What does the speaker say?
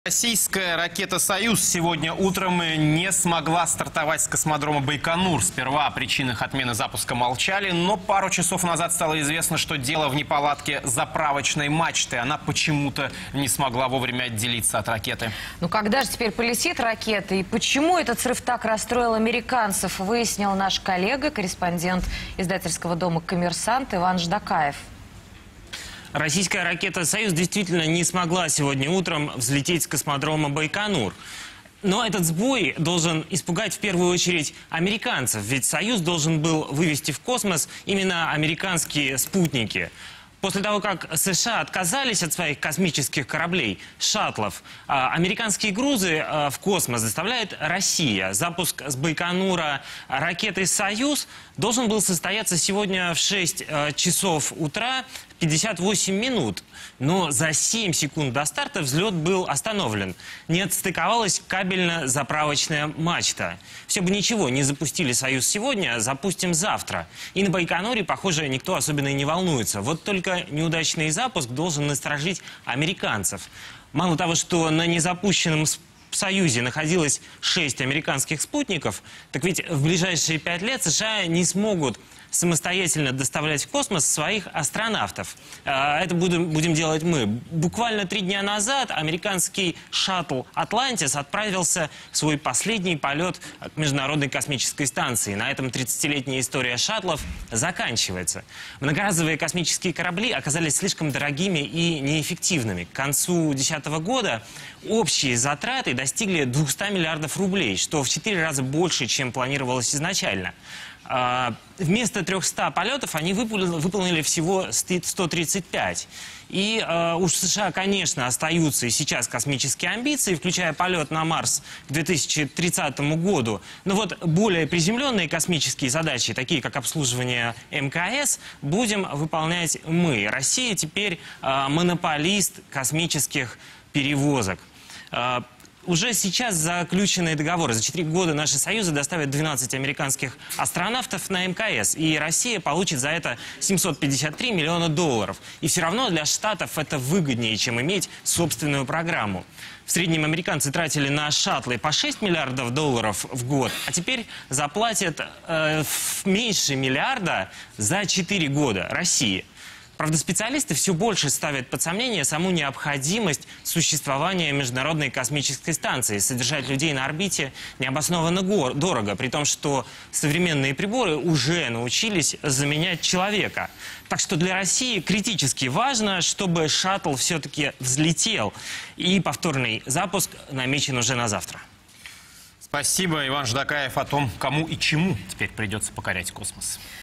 Российская ракета «Союз» сегодня утром не смогла стартовать с космодрома Байконур. Сперва о причинах отмены запуска молчали, но пару часов назад стало известно, что дело в неполадке заправочной мачты. Она почему-то не смогла вовремя отделиться от ракеты. Ну когда же теперь полетит ракета и почему этот срыв так расстроил американцев, выяснил наш коллега, корреспондент издательского дома «Коммерсант» Иван Ждакаев. Российская ракета «Союз» действительно не смогла сегодня утром взлететь с космодрома Байконур. Но этот сбой должен испугать в первую очередь американцев, ведь «Союз» должен был вывести в космос именно американские спутники. После того, как США отказались от своих космических кораблей, шаттлов, американские грузы в космос доставляет Россия. Запуск с Байконура ракеты «Союз» должен был состояться сегодня в 6 часов утра 58 минут. Но за 7 секунд до старта взлет был остановлен. Не отстыковалась кабельно-заправочная мачта. Все бы ничего, не запустили «Союз» сегодня, запустим завтра. И на Байконуре, похоже, никто особенно и не волнуется. Вот только неудачный запуск должен насторожить американцев. Мало того, что на незапущенном «Союзе» находилось 6 американских спутников, так ведь в ближайшие 5 лет США не смогут самостоятельно доставлять в космос своих астронавтов. Это будем делать мы. Буквально 3 дня назад американский шаттл «Атлантис» отправился в свой последний полет к Международной космической станции. На этом 30-летняя история шаттлов заканчивается. Многоразовые космические корабли оказались слишком дорогими и неэффективными. К концу 2010 года общие затраты достигли 200 миллиардов рублей, что в 4 раза больше, чем планировалось изначально. Вместо 300 полетов они выполнили всего 135. И у США, конечно, остаются и сейчас космические амбиции, включая полет на Марс к 2030 году. Но вот более приземленные космические задачи, такие как обслуживание МКС, будем выполнять мы. Россия теперь монополист космических перевозок. Уже сейчас заключенные договоры. За 4 года наши союзы доставят 12 американских астронавтов на МКС. И Россия получит за это 753 миллиона долларов. И все равно для Штатов это выгоднее, чем иметь собственную программу. В среднем американцы тратили на шаттлы по 6 миллиардов долларов в год, а теперь заплатят меньше миллиарда за 4 года России. Правда, специалисты все больше ставят под сомнение саму необходимость существования Международной космической станции. Содержать людей на орбите необоснованно дорого, при том, что современные приборы уже научились заменять человека. Так что для России критически важно, чтобы шаттл все-таки взлетел. И повторный запуск намечен уже на завтра. Спасибо, Иван Ждакаев, о том, кому и чему теперь придется покорять космос.